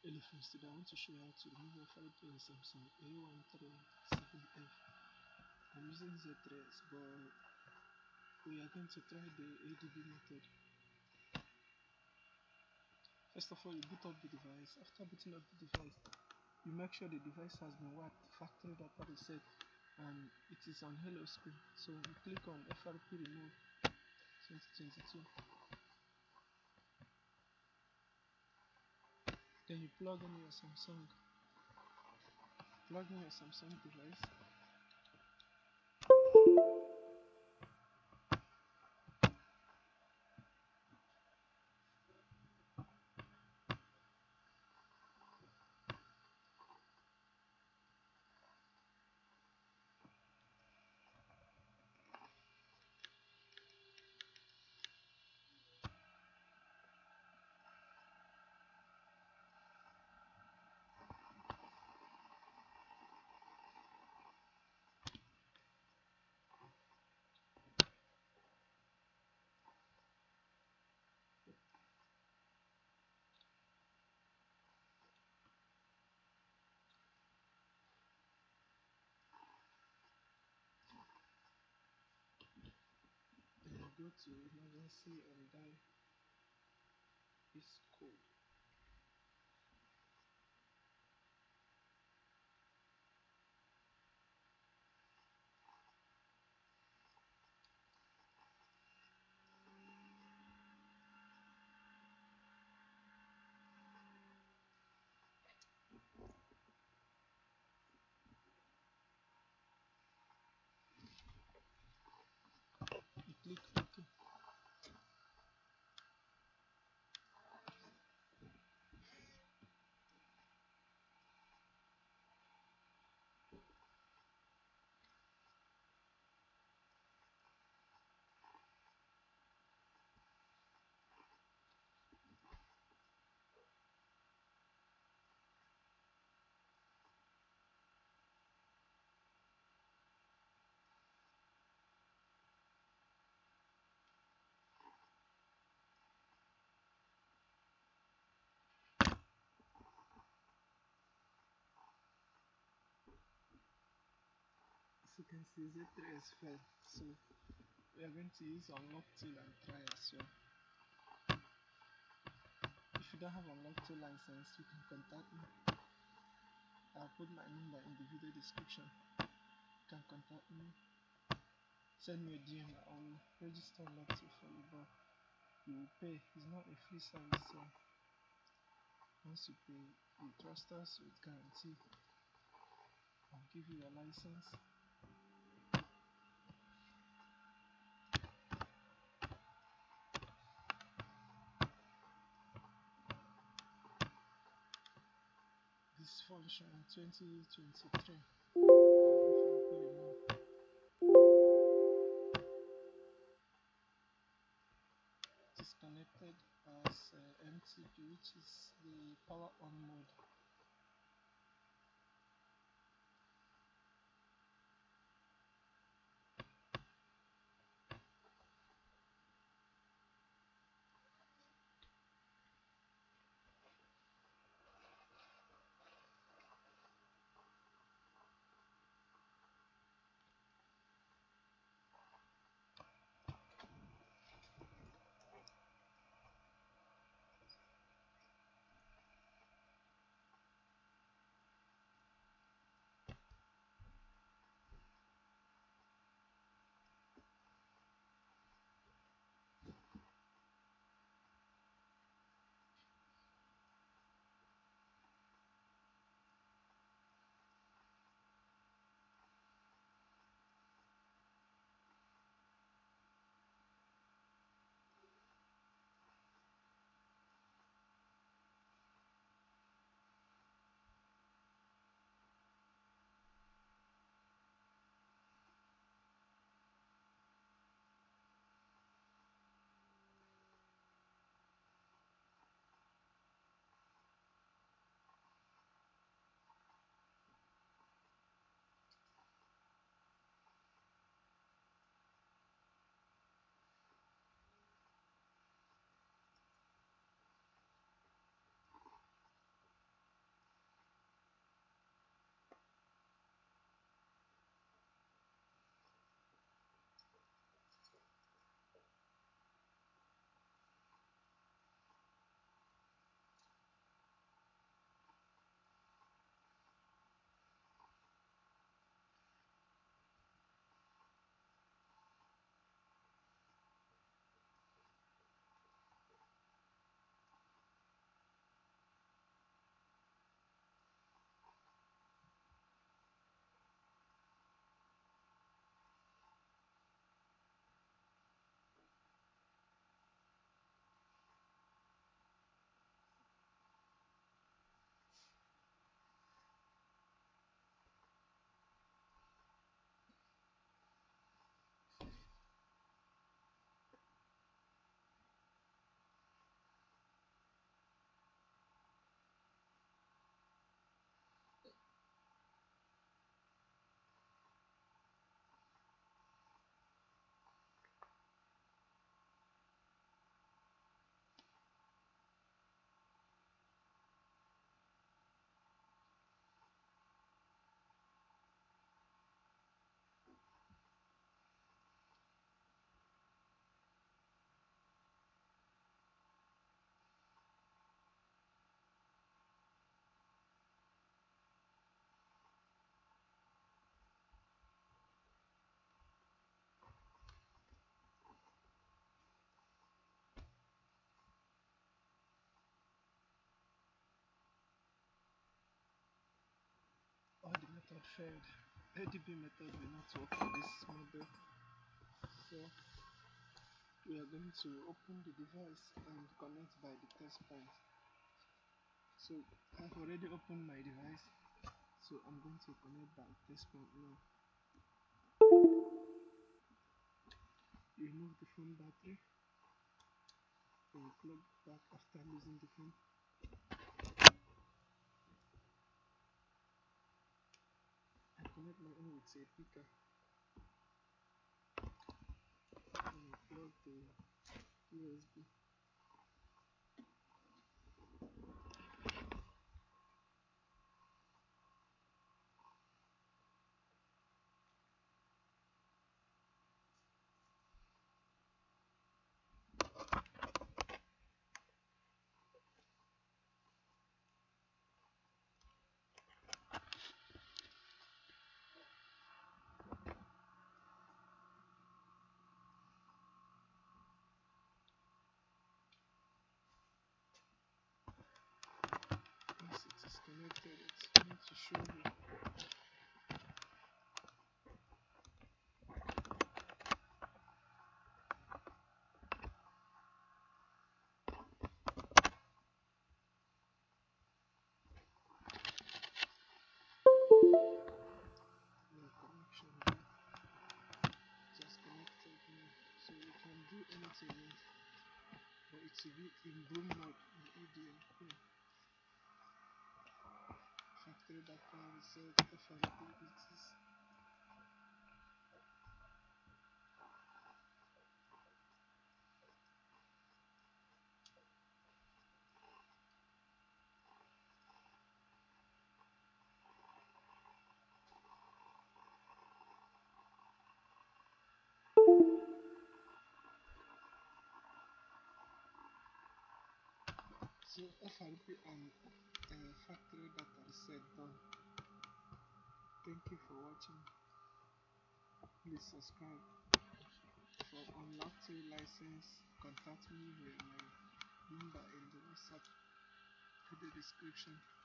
Elephants. Today I want to show you how to remove FRP in Samsung A1397F. I'm using Z3S, but we are going to try the ADB method. First of all, you boot up the device. After booting up the device, you make sure the device has been wiped, factory data reset, and it is on hello screen. So you click on FRP remove 2022. Then you plug in your Samsung. Plug in your Samsung device. Then you go to emergency and dial this code. You click OK. As you can see, Z3S failed. So we are going to use unlock tool and try as well. If you don't have unlock tool license, you can contact me. I'll put my number in the video description. You can contact me. Send me a DM. I will register unlock tool for you, but you will pay. It's not a free service, so once you pay, you trust us with guarantee. I'll give you your license. This function 2023 for FRP remove. It is connected as MTP, which is the power on mode. preferred ADB method will not work for this model. So we are going to open the device and connect by the test point. So I've already opened my device, so I'm going to connect by test point now. Remove the phone battery and plug back after losing the phone. I connect my own with a picker and I plug the USB. Once it is connected, it's going to show me my connection just connected now. So you can do anything, but it will be in Bloom mode in EDM. Here, factory background reset FRP ETs. So FRP and factory data reset done. Thank you for watching. Please subscribe. For unlock 2 license, contact me with my number in the WhatsApp video description.